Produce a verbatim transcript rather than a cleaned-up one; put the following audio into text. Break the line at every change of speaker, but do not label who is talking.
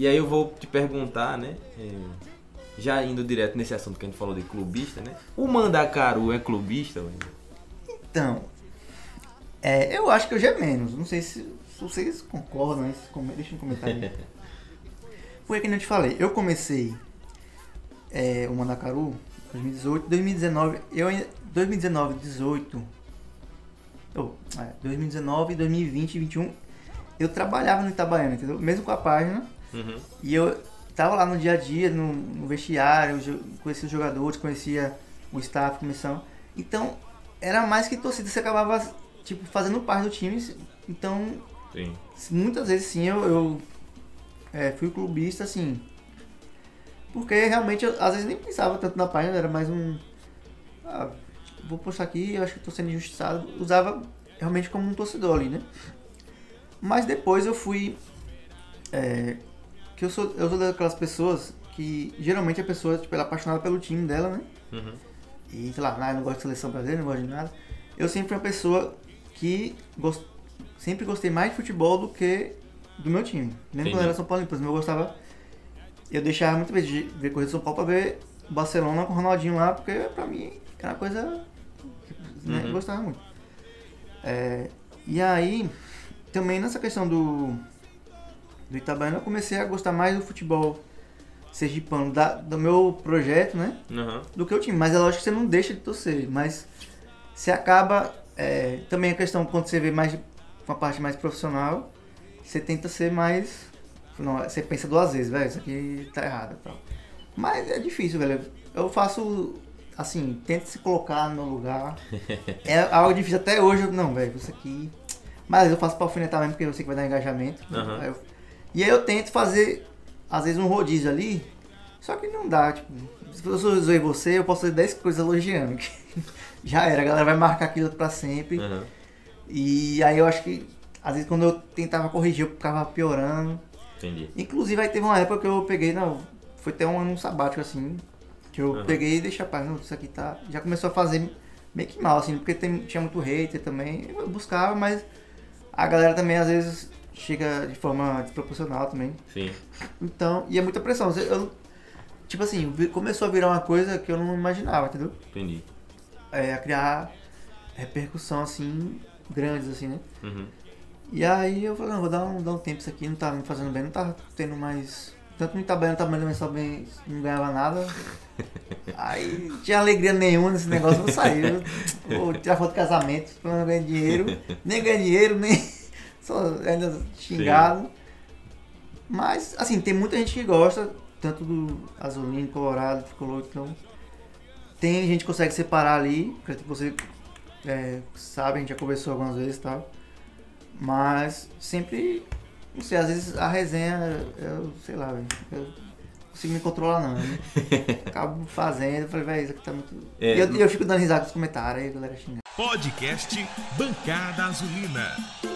E aí eu vou te perguntar, né? É, já indo direto nesse assunto que a gente falou de clubista, né? O Mandacaru é clubista, velho?
Então, é, eu acho que hoje é menos. Não sei se, se vocês concordam, né? Deixa um comentário aí. Foi que eu te falei. Eu comecei é, o Mandacaru em dois mil e dezoito, dois mil e dezenove. Eu dois mil e dezenove, dezoito. Oh, é, dois mil e dezenove, dois mil e vinte e dois mil e vinte e um. Eu trabalhava no Itabaiana, entendeu? Mesmo com a página. Uhum. E eu tava lá no dia a dia, no, no vestiário, conhecia os jogadores, conhecia o staff, comissão. Então, era mais que torcida, você acabava tipo, fazendo parte do time. Então, sim. Muitas vezes sim, eu, eu é, fui clubista, assim. Porque realmente, eu, às vezes nem pensava tanto na página, era mais um... Ah, vou postar aqui, eu acho que estou sendo injustiçado. Usava realmente como um torcedor ali, né? Mas depois eu fui... É, que eu sou, eu sou daquelas pessoas que geralmente a pessoa tipo, ela é apaixonada pelo time dela, né? Uhum. E sei lá, ah, eu não gosto de seleção brasileira, não gosto de nada. Eu sempre fui uma pessoa que gost... sempre gostei mais de futebol do que do meu time. Mesmo quando era São Paulo, por exemplo, eu gostava. Eu deixava muitas vezes de ver corrida de São Paulo pra ver o Barcelona com o Ronaldinho lá, porque pra mim era uma coisa que né, uhum. eu gostava muito. É, e aí, também nessa questão do. do Itabaiana, eu comecei a gostar mais do futebol sergipano, da, do meu projeto, né? Uhum. Do que o time. Mas é lógico que você não deixa de torcer, mas você acaba... É, também a questão, quando você vê mais uma parte mais profissional, você tenta ser mais... Não, você pensa duas vezes, velho, isso aqui tá errado e tal. Mas é difícil, velho. Eu faço, assim, tento se colocar no lugar. É algo difícil até hoje. Eu, não, velho, isso aqui... Mas eu faço pra alfinetar mesmo, porque eu sei que vai dar engajamento. Uhum. Aí eu, e aí eu tento fazer, às vezes, um rodízio ali, só que não dá, tipo, se eu zoei você, eu posso fazer dez coisas elogiando, que já era, a galera vai marcar aquilo pra sempre. Uhum. E aí eu acho que, às vezes, quando eu tentava corrigir, eu ficava piorando. Entendi. Inclusive, aí teve uma época que eu peguei, não, foi até um ano sabático, assim, que eu uhum. peguei e deixei a página, isso aqui tá, já começou a fazer meio que mal, assim, porque tem, tinha muito hater também, eu buscava, mas a galera também, às vezes... chega de forma desproporcional também. Sim. Então, e é muita pressão. Eu, tipo assim, começou a virar uma coisa que eu não imaginava, entendeu? Entendi. É, a criar repercussão, assim, grandes, assim, né? Uhum. E aí eu falei, não, vou dar um, dar um tempo isso aqui, não tá me fazendo bem, não tá tendo mais... Tanto no Itabaiana, no Itabaiana só bem, não ganhava nada. Aí não tinha alegria nenhuma nesse negócio, eu saí. Eu, vou tirar foto de casamento, não ganhar dinheiro, nem ganhar dinheiro, nem... Só ainda xingado. Sim. Mas, assim, tem muita gente que gosta, tanto do azulino, colorado, tricolor, então... Tem gente que consegue separar ali, que você é, sabe, a gente já conversou algumas vezes e tal. Mas sempre, não sei, às vezes a resenha, eu sei lá, velho, eu não consigo me controlar não, né? Acabo fazendo, eu falei, velho, isso aqui tá muito... É, e eu, eu fico dando risada nos comentários, aí a galera xingando.
Podcast Bancada Azulina.